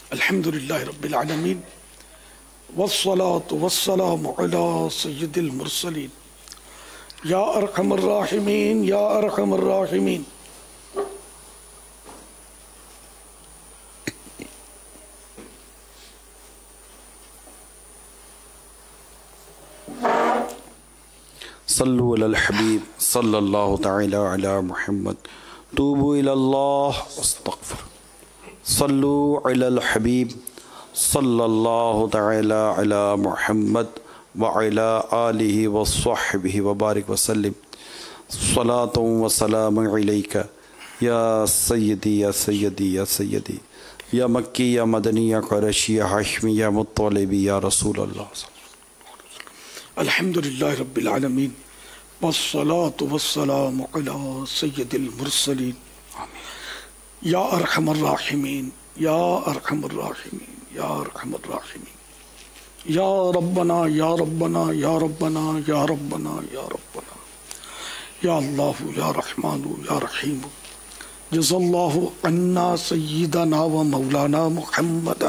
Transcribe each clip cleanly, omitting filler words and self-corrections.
الحمدللہ رب العالمین والصلاة والسلام علی سید المرسلین یا ارحم الراحمین یا ارحم الراحمین۔ صلو علی الحبیب صلی اللہ تعالی علی محمد توبوا الی اللہ استغفر۔ صلو علی الحبیب صلی اللہ تعالی علی محمد وعلی آلہ وصحبہ وبارک وسلم۔ صلاۃ و سلام علیک یا سیدی یا سیدی یا سیدی یا مکی یا مدنی یا قریشی یا ہاشمی یا مطلبی یا رسول اللہ۔ الحمدللہ رب العالمین والصلاة والسلام علی سید المرسلین یا ارحم الراحمین یا ارحم الراحمین یا ارحم الراحمین یا ربنا یا ربنا یا ربنا یا ربنا یا ربنا یا اللہ یا رحمان یا رحیم جزا اللہ عنا سیدنا و مولانا محمدا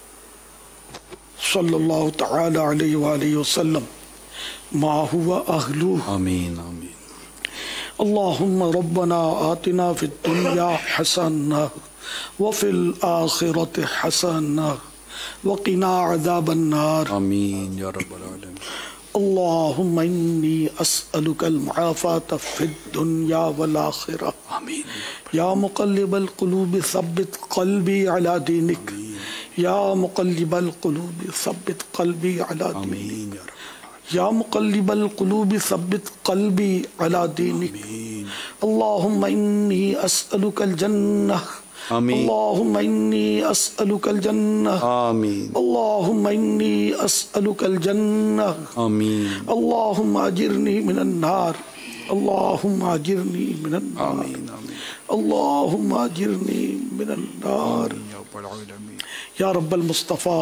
صلی اللہ تعالی علیہ وآلہ وسلم ما هو اہلو آمین آمین۔ اللہم ربنا آتنا فی الدنیا حسنہ وفی الآخرة حسنہ وقنا عذاب النار آمین یا رب العالمین۔ اللہم انی اسألک المعافاة فی الدنیا والآخرة آمین یا مقلب القلوب ثبت قلبی علی دینک یا مقلب القلوب ثبت قلبی علی دینک آمین یا رب یا مقلب القلوب ثبت قلبی علی دینک اللہم انی اسألک الجنہ آمین اللہم انی اسألک الجنہ آمین اللہم انی اسألک الجنہ آمین اللہم اجرنی من النار اللہم اجرنی من النار آمین آمین اللہم اجرنی من النار یا رب العالمین۔ یا رب المصطفیٰ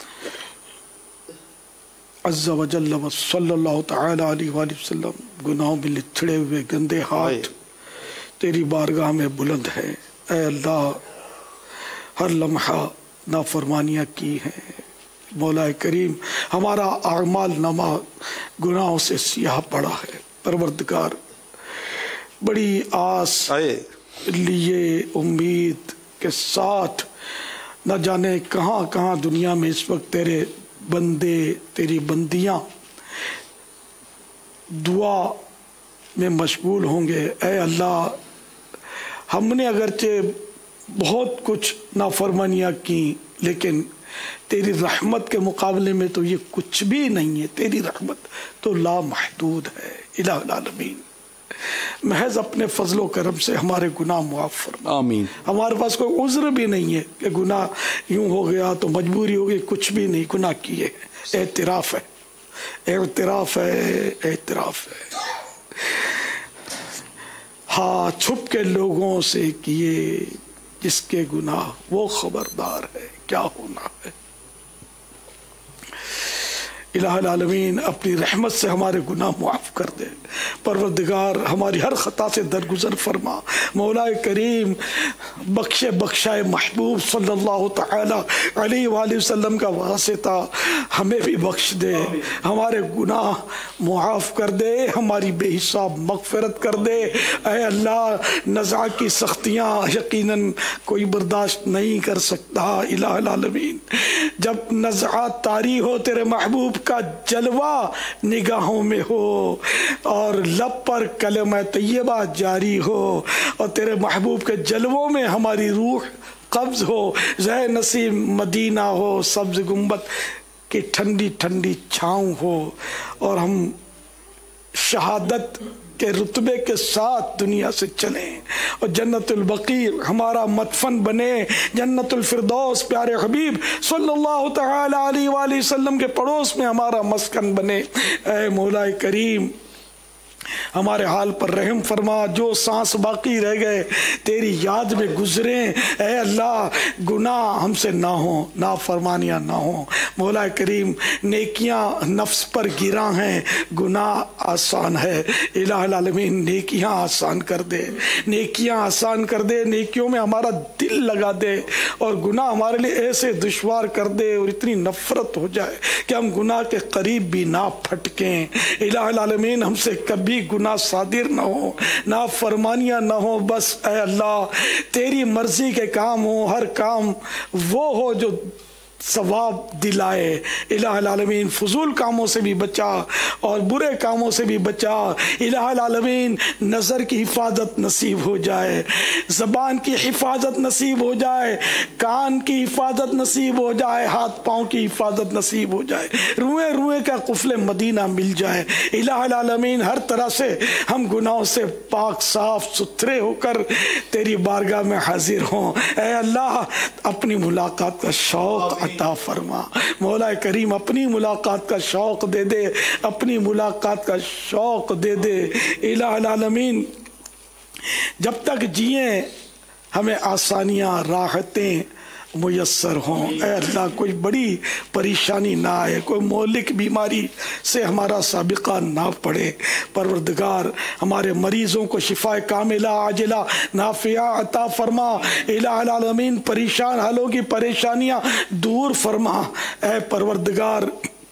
عز و جل و صلی اللہ تعالی علیہ وآلہ وسلم، گناہوں میں لتھڑے ہوئے گندے ہاتھ تیری بارگاہ میں بلند ہے۔ اے اللہ، ہر لمحہ نافرمانیاں کی ہیں، مولا کریم ہمارا اعمال نامہ گناہوں سے سیاہ پڑا ہے۔ پروردگار، بڑی آس لیے امید کے ساتھ نہ جانے کہاں کہاں دنیا میں اس وقت تیرے بندے تیری بندیاں دعا میں مشغول ہوں گے۔ اے اللہ، ہم نے اگرچہ بہت کچھ نافرمانیاں کی، لیکن تیری رحمت کے مقابلے میں تو یہ کچھ بھی نہیں ہے۔ تیری رحمت تو لا محدود ہے۔ الہ العالمین، محض اپنے فضل و کرم سے ہمارے گناہ معاف فرما۔ آمین۔ ہمارے پاس کوئی عذر بھی نہیں ہے کہ گناہ یوں ہو گیا تو مجبوری ہو گئی، کچھ بھی نہیں، گناہ کیے ہیں۔ اعتراف ہے، اعتراف ہے، اعتراف ہے۔ ہاں، چھپ کے لوگوں سے کیے جس کے گناہ وہ خبردار ہے کیا ہونا ہے۔ الہ العالمین، اپنی رحمت سے ہمارے گناہ معاف کر دے۔ پروردگار، ہماری ہر خطا سے درگزر فرما۔ مولا کریم، بخشائے محبوب صلی اللہ تعالی علیہ وآلہ وسلم کا واسطہ ہمیں بھی بخش دے، ہمارے گناہ معاف کر دے، ہماری بے حساب مغفرت کر دے۔ اے اللہ، نزع کی سختیاں یقیناً کوئی برداشت نہیں کر سکتا۔ الہ العالمین، جب نزع طاری ہو، تیرے محبوب کا جلوہ نگاہوں میں ہو، اور لب پر کلمہ طیبہ جاری ہو، اور تیرے محبوب کے جلووں میں ہماری روح قبض ہو، زہ نسیم مدینہ ہو، سبز گنبد کی ٹھنڈی ٹھنڈی چھاؤں ہو، اور ہم شہادت کے رتبے کے ساتھ دنیا سے چلیں، اور جنت البقیع ہمارا مدفن بنے، جنت الفردوس پیارے حبیب صلی اللہ تعالی علیہ وآلہ وسلم کے پڑوس میں ہمارا مسکن بنے۔ اے مولا کریم، ہمارے حال پر رحم فرما، جو سانس باقی رہ گئے تیری یاد میں گزریں، اے اللہ گناہ ہم سے نہ ہوں، نافرمانیاں نہ ہوں۔ مولا کریم نیکیاں نفس پر گراں ہیں، گناہ آسان ہے، الہ العالمین نیکیاں آسان کر دے، نیکیاں آسان کر دے، نیکیوں میں ہمارا دل لگا دے، اور گناہ ہمارے لیے ایسے دشوار کر دے اور اتنی نفرت ہو جائے کہ ہم گناہ کے قریب بھی نہ پھٹکیں۔ الہ العالمین ہم سے کبھی گناہ صادر نہ ہو، نافرمانیاں نہ ہو، بس اے اللہ تیری مرضی کے کام ہو، ہر کام وہ ہو جو ثواب دلائے۔ الہ العالمین فضول کاموں سے بھی بچا اور برے کاموں سے بھی بچا۔ الہ العالمین نظر کی حفاظت نصیب ہو جائے، زبان کی حفاظت نصیب ہو جائے، کان کی حفاظت نصیب ہو جائے، ہاتھ پاؤں کی حفاظت نصیب ہو جائے، روئے روئے کا قفل مدینہ مل جائے۔ الہ العالمین ہر طرح سے ہم گناہوں سے پاک صاف ستھرے ہو کر تیری بارگاہ میں حاضر ہوں۔ اے اللہ اپنی ملاقات کا شوق عطا فرما، مولا کریم اپنی ملاقات کا شوق دے دے، اپنی ملاقات کا شوق دے دے۔ الہ العالمین جب تک جئیں ہمیں آسانیاں راحتیں میسر ہوں۔ اے اللہ کوئی بڑی پریشانی نہ آئے، کوئی مہلک بیماری سے ہمارا سابقہ نہ پڑے۔ پروردگار ہمارے مریضوں کو شفا کاملہ عاجلہ نافعہ عطا فرما۔ الہ العالمین پریشان حالوں کی پریشانیاں دور فرما۔ اے پروردگار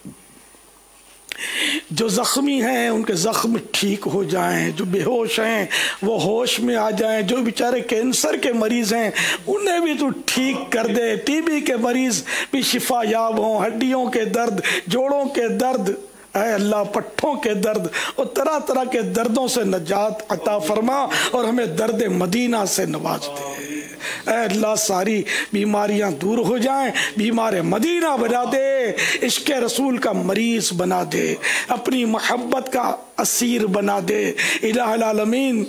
جو زخمی ہیں ان کے زخم ٹھیک ہو جائیں، جو بے ہوش ہیں وہ ہوش میں آ جائیں، جو بیچارے کینسر کے مریض ہیں انہیں بھی تو ٹھیک کر دے، ٹی بی کے مریض بھی شفا یاب ہوں، ہڈیوں کے درد، جوڑوں کے درد، اے اللہ پٹھوں کے درد اور طرح طرح کے دردوں سے نجات عطا فرما اور ہمیں درد مدینہ سے نواز دے۔ اے اللہ ساری بیماریاں دور ہو جائیں، بیمار مدینہ بنا دے، عشق رسول کا مریض بنا دے، اپنی محبت کا اسیر بنا دے۔ الہ العالمین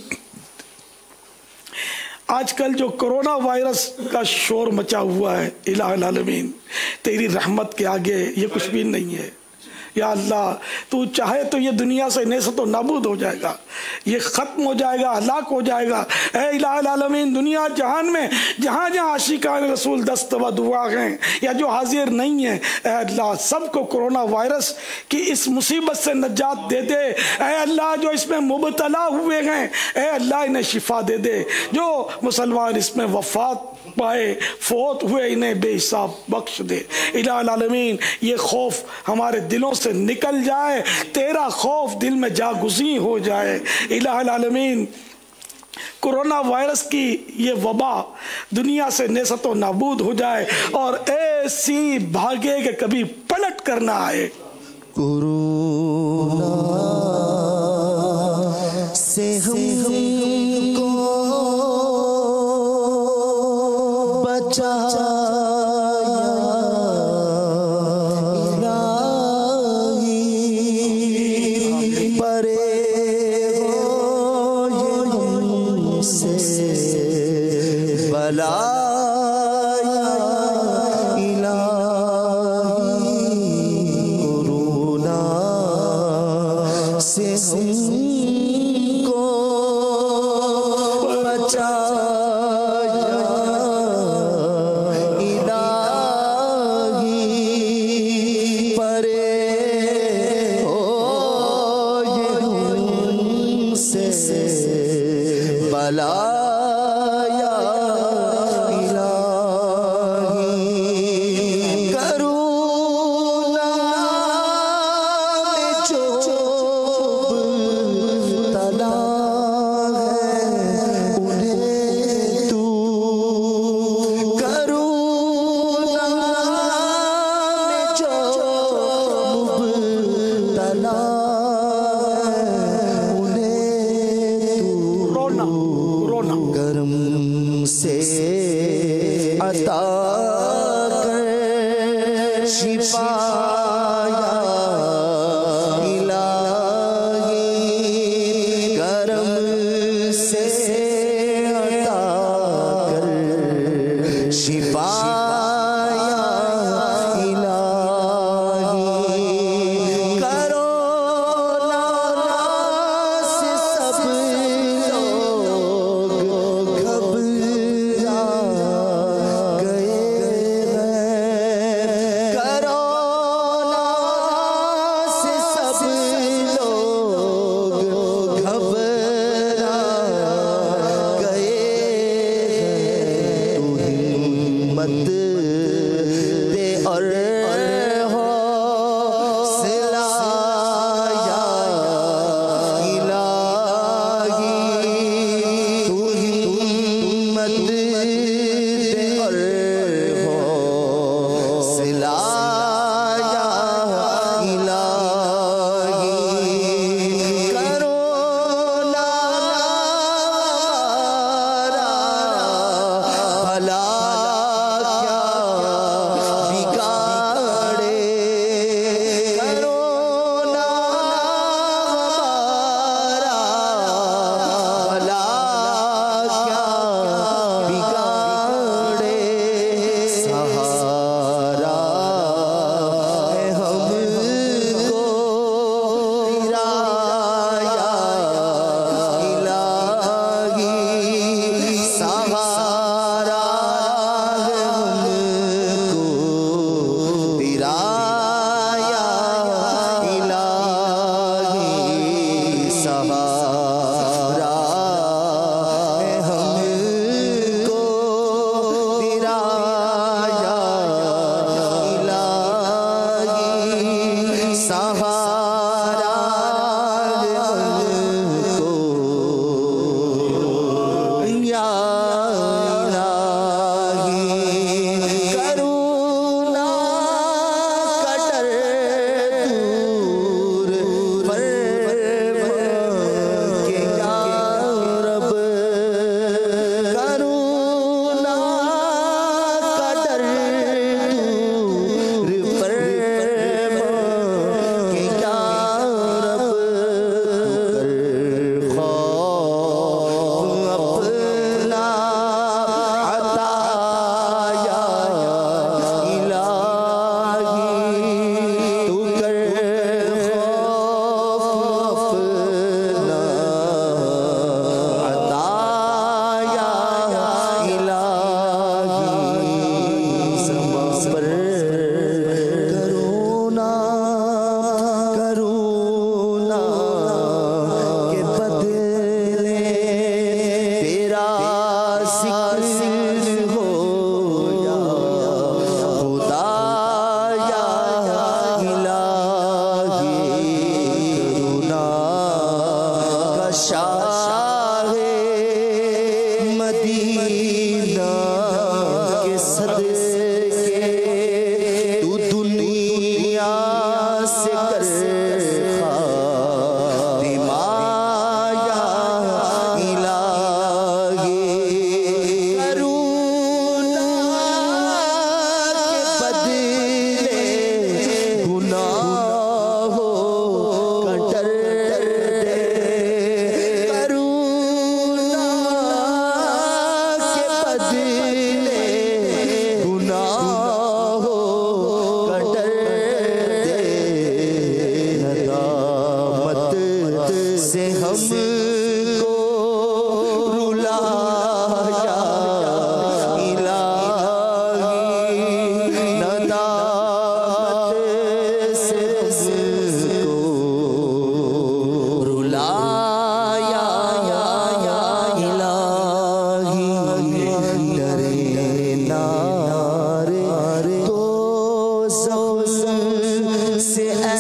آج کل جو کرونا وائرس کا شور مچا ہوا ہے، الہ العالمین تیری رحمت کے آگے یہ کچھ بھی نہیں ہے۔ یا اللہ تو چاہے تو یہ دنیا سے نیست و نابود ہو جائے گا، یہ ختم ہو جائے گا، ہلاک ہو جائے گا۔ اے الہ العالمین دنیا جہان میں جہاں جہاں عاشقان رسول دست و دعا ہیں یا جو حاضر نہیں ہیں، اے اللہ سب کو کرونا وائرس کی اس مصیبت سے نجات دے دے۔ اے اللہ جو اس میں مبتلا ہوئے ہیں اے اللہ انہیں شفا دے دے، جو مسلمان اس میں وفات پائے فوت ہوئے انہیں بے حساب بخش دے۔ الہ العالمین یہ خوف ہمارے دلوں سے نکل جائے، تیرا خوف دل میں جاگزیں ہو جائے۔ الہ العالمین کرونا وائرس کی یہ وبا دنیا سے نیست و نابود ہو جائے اور ایسی بھاگے کہ کبھی پلٹ کر نہ آئے۔ کورونا سے ہم کو بچایا الہی، پرے ہو سے بلایا الہی، کورونا سے ہم کو بچایا الہی، پرے ہو یہ ہم سے بلایا الہی، کرونا میں جو مبتلا ہے انہیں تو، کرونا میں جو مبتلا ہے انہیں تو کرم سے عطا کر شفا یا الہی، کرم سے عطا کر شفا یا الہی، کرونا سے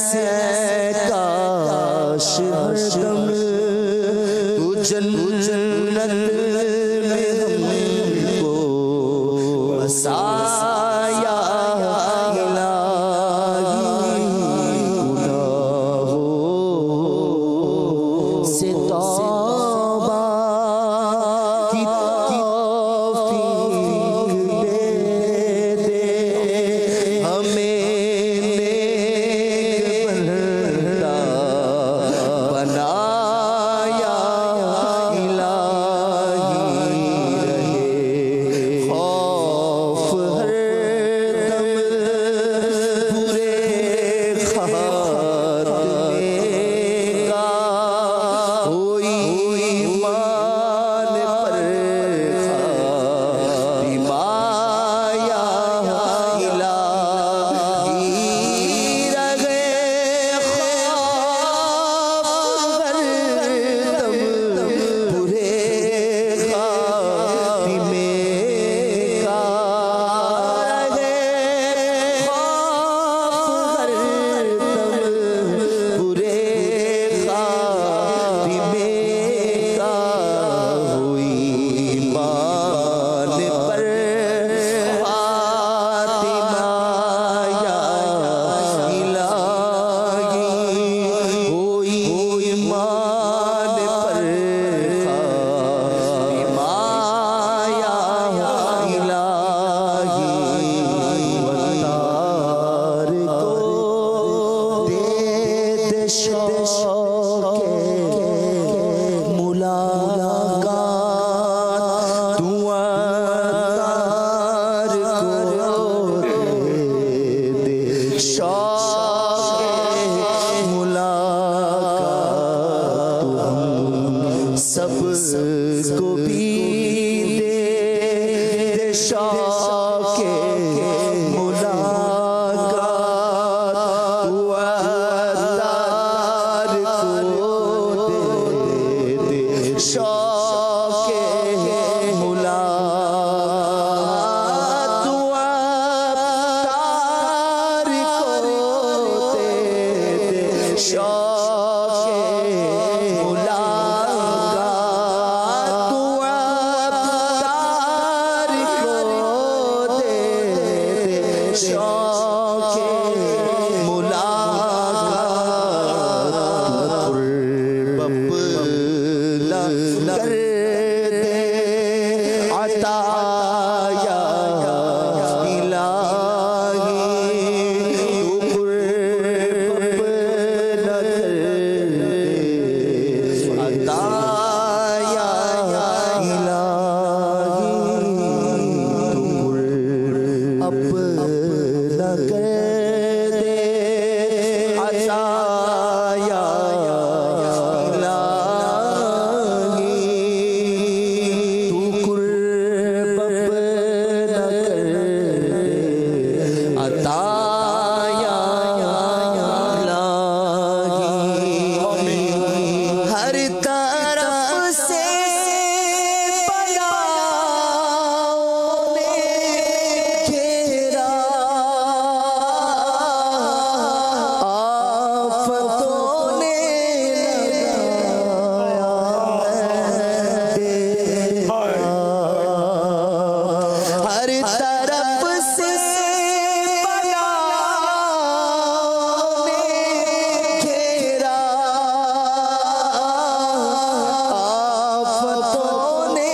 کاش ہر دم تو جنت میں ہم کو بسایا الہی، گناہوں سے توبہ کی توفیق دے دے ہمیں، نیک بندہ بنایا الہی، رہے خوف ہر دم برے خاتمے کا، ہوئی ایمان پر خاتمایا الہی، رہے خوف ہر دم برے خاتمے کا، رہے خوف ہر دم برے خاتمے کا، ہوئی ایمان پر خاتمایا الہی، ہوئی ایمان پر خاتمایا الہی، وطار کو دے دے شوق ملاقات، تو عطار کو دے دے شوق ملاقات، تو ہم سب کو بھی دے دے شوق ملاقات، تو عطار کو دے دے شوق ملاقات، تو عطار کو دے دے شوق ملاقات، تو عطار کو دے دے شوق ملاقات، قرب اپنا کر دے عطا یا الہی، تو قرب اپنا کر دے عطا یا الہی، تو قرب اپنا کر دے عطا یا الہی، تو قرب اپنا کر دے عطا یا الہی، ہر طرف سے بلاؤں نے گھیرا، آفتوں نے لگایا ڈیرا، ہر طرف سے بلاؤں نے گھیرا، آفتوں نے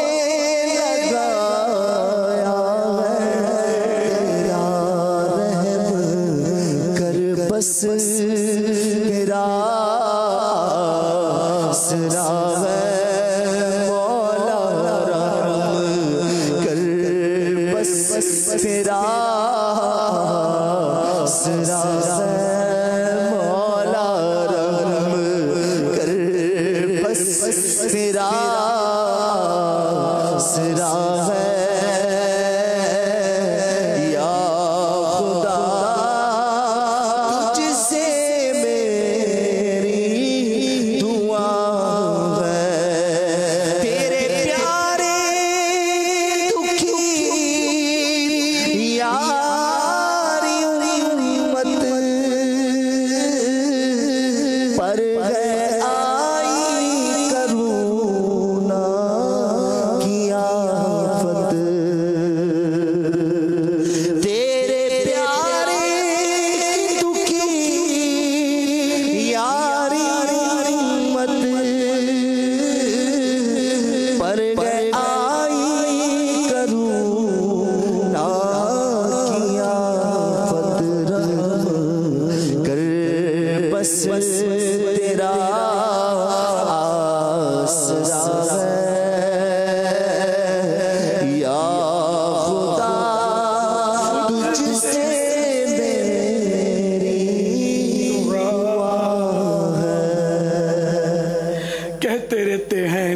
لگایا تیرا رحم کر بس میرا آسرا ہے مولا، رحم کر بس میرا آسرا ہے مولا، رحم کر بس میرا آسرا ہے یا خدا، تجھ سے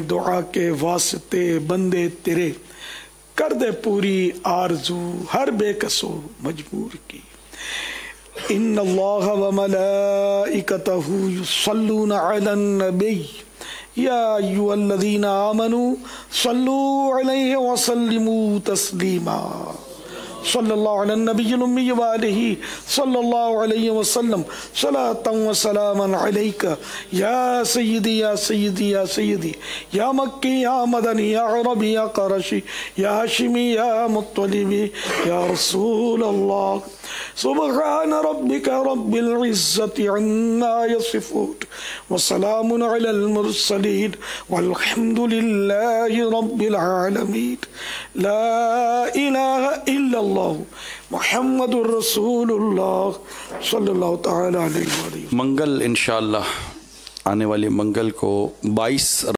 دعا کے واسطے بندے تیرے کر دے پوری آرزو ہر بے کسو مجبور کی ان اللہ و ملائکتہ یصلون علی النبی یا ایھا الذین آمنوا صلوا علیہ وسلموا تسلیما صلی اللہ علی النبی الامی وآلہ صلی اللہ علیہ وسلم صلاۃ و سلاما علیک یا سیدی یا سیدی یا سیدی یا مکی یا مدنی یا عربی یا قرشی یا ہاشمی یا مطلبی یا رسول اللہ سبحان ربک رب العزت عما یصفون وسلام علی المرسلین والحمد للہ رب العالمین لا الہ الا اللہ محمد الرسول اللہ صلی اللہ تعالی علیہ وسلم. منگل انشاءاللہ آنے والی منگل کو 22